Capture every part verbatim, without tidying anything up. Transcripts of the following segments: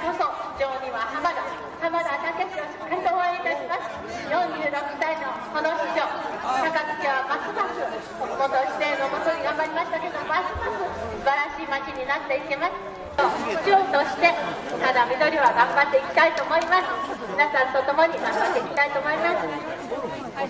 こそ非常には浜田浜田武史をしっかりと応援いたします。よんじゅうろくさいのこの市長、高槻はますます元市政のもとに頑張りましたけど、ますます素晴らしい町になっていけます。市長としてただ緑は頑張っていきたいと思います。皆さんと共に頑張っていきたいと思います。あり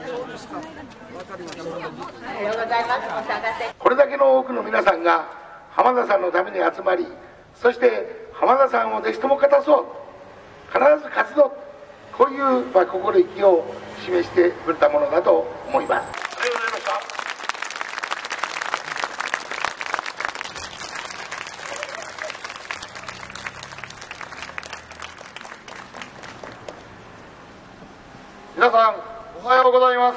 がとうございます。お下がってこれだけの多くの皆さんが浜田さんのために集まり、そして浜田さんをぜひとも勝たそう、必ず勝つぞ、こういう、まあ、心意気を示してくれたものだと思います。ありがとうございました。皆さんおはようございます。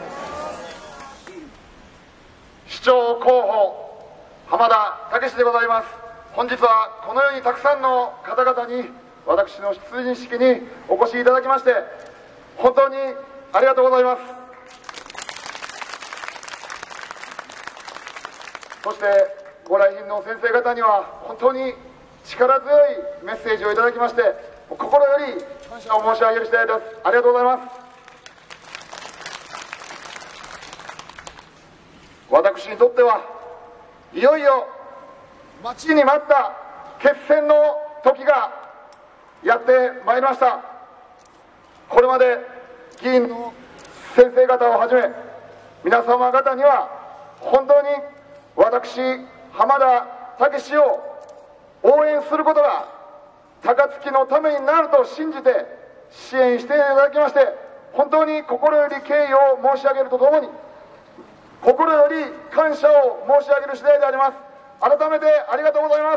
市長候補浜田武史でございます。本日はこのようにたくさんの方々に私の出陣式にお越しいただきまして本当にありがとうございます。そしてご来賓の先生方には本当に力強いメッセージをいただきまして心より感謝を申し上げる次第です。ありがとうございます。私にとってはいよいよ待ちに待った決戦の時がやってまいりました。これまで議員の先生方をはじめ皆様方には本当に私浜田武史を応援することが高槻のためになると信じて支援していただきまして本当に心より敬意を申し上げるとともに心より感謝を申し上げる次第であります。改めてありがとうございます。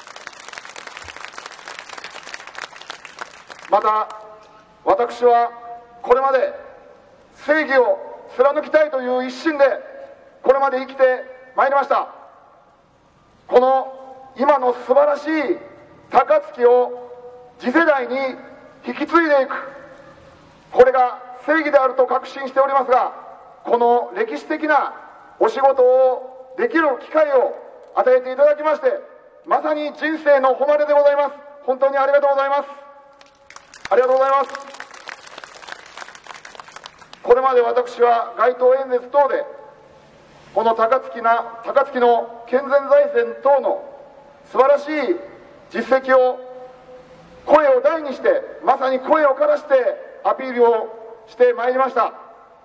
また私はこれまで正義を貫きたいという一心でこれまで生きてまいりました。この今の素晴らしい高槻を次世代に引き継いでいく、これが正義であると確信しておりますが、この歴史的なお仕事をできる機会を与えていただきましてまさに人生の誉れでございます。本当にありがとうございます。ありがとうございます。これまで私は街頭演説等でこの高槻な高槻の健全財政等の素晴らしい実績を声を大にしてまさに声をからしてアピールをしてまいりました。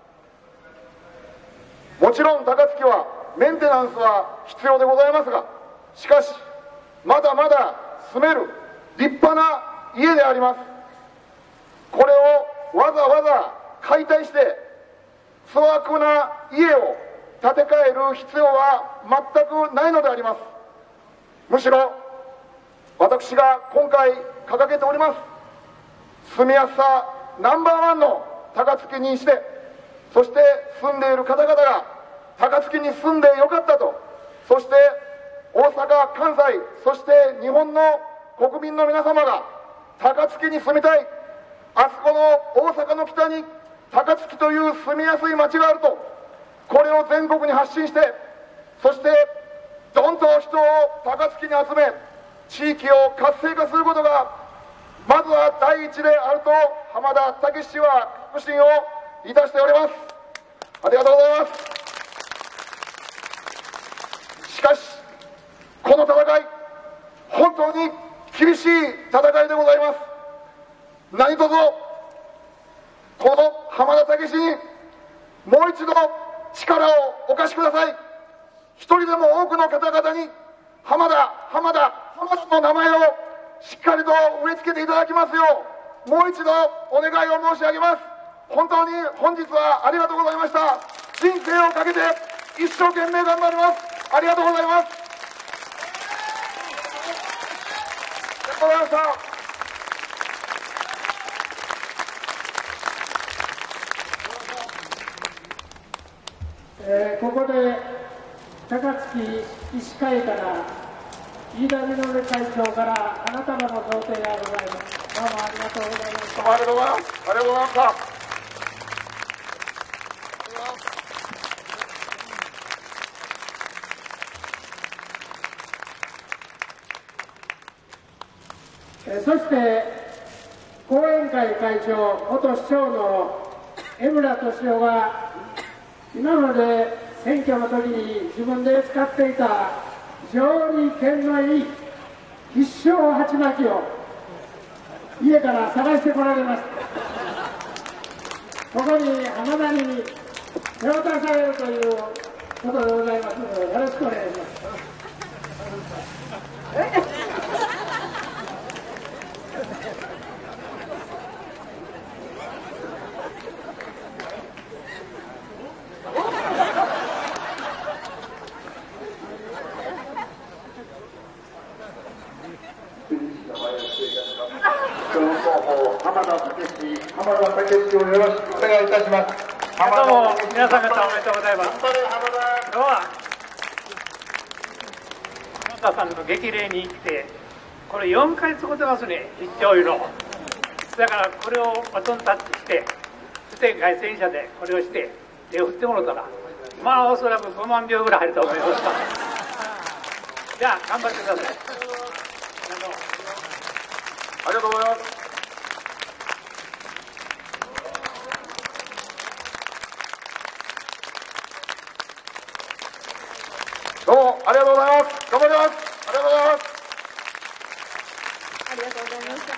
もちろん高槻はメンテナンスは必要でございますが、しかしまだまだ住める立派な家であります。これをわざわざ解体して粗悪な家を建て替える必要は全くないのであります。むしろ私が今回掲げております住みやすさナンバーワンの高槻にして、そして住んでいる方々が高槻に住んでよかったと、そして大阪、関西、そして日本の国民の皆様が高槻に住みたい、あそこの大阪の北に高槻という住みやすい街があると、これを全国に発信して、そしてどんと人を高槻に集め地域を活性化することがまずは第一であると浜田武史氏は確信をいたしております。ありがとうございます。しかしこの戦い本当に厳しい戦いでございます。何卒この浜田武史にもう一度力をお貸しください。一人でも多くの方々に浜田浜田浜田の名前をしっかりと植え付けていただきますようもう一度お願いを申し上げます。本当に本日はありがとうございました。人生をかけて一生懸命頑張ります。ありがとうございます。ありがとうございました。 えー、ここで高槻医師会から飯田稔会長から花束の贈呈がございます。どうもありがとうございました。 どうもありがとうございます。ありがとうございました。 そして後援会会長、元市長の江村俊夫が今まで選挙の時に自分で使っていた非常に剣のいい必勝鉢巻きを家から探してこられました。ここに浜田に手渡されるということでございますので、よろしくお願いします。 浜田武史、浜田武史をよろしくお願いいたします。 どうも皆さん方おめでとうございます。今日は浜田さんの激励に行って、これよんかい使ってますね、一丁色。だからこれをバトンタッチして、そして凱旋車でこれをして手を振ってもらったら、まあおそらくごまんびょうぐらい入ると思います。じゃあ頑張ってください。 ありがとうございます。どうもありがとうございます。頑張ります。ありがとうございます。 ありがとうございました。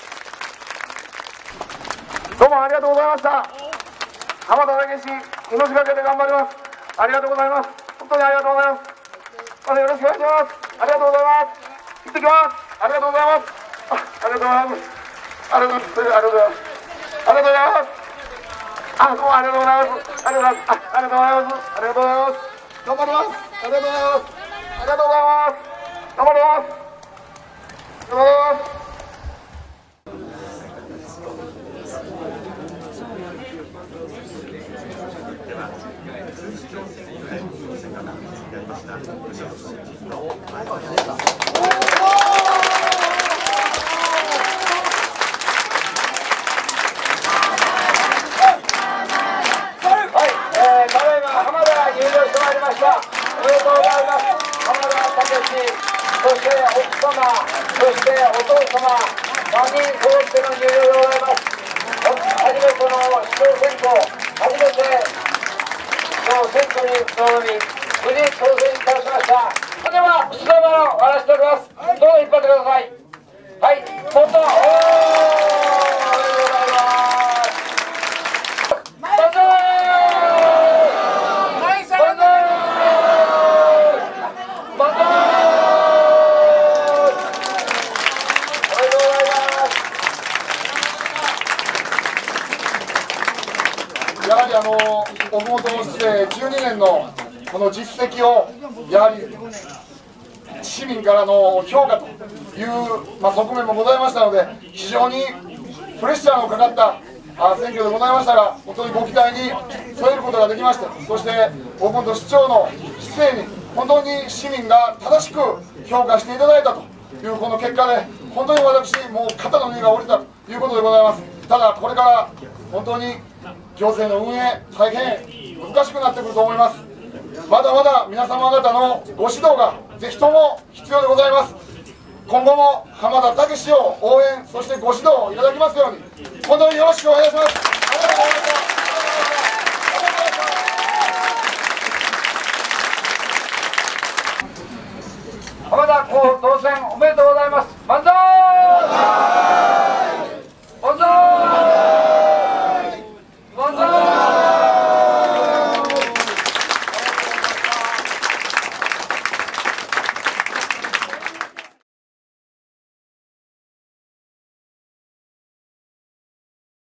どうもありがとうございました。浜田武史、命がけで頑張ります。ありがとうございます。本当にありがとうございます。またよろしくお願いします。ありがとうございます。行ってきます。ありがとうございます。あ、ありがとうございます。ありがとうございます。ありがとうございます。ありがとうございます。あ、どうもありがとうございます。ありがとうございます。あ、ありがとうございます。ありがとうございます。頑張ります。ありがとうございます。ありがとうございます。頑張ります。頑張ります。 そして奥様、そしてお父様、さんにん揃っての入場でございます。初めての市長選挙、初めての選挙に臨み、無事当選いたしました。それでは、出馬のお話しております。どうぞ引っ張ってください。はい、もっと、おー、ありがとうございます。万歳。 やはりあの奥本市政じゅうにねんのこの実績をやはり市民からの評価という、まあ、側面もございましたので、非常にプレッシャーのかかったあ選挙でございましたが、本当にご期待に添えることができまして、そして奥本市長の市政に本当に市民が正しく評価していただいたというこの結果で、本当に私もう肩の荷が下りたということでございます。ただこれから本当に行政の運営、大変難しくなってくると思います。まだまだ皆様方のご指導がぜひとも必要でございます。今後も浜田武史を応援、そしてご指導いただきますように、本当によろしくお願いします。ありがとうございました。浜田候補当選おめ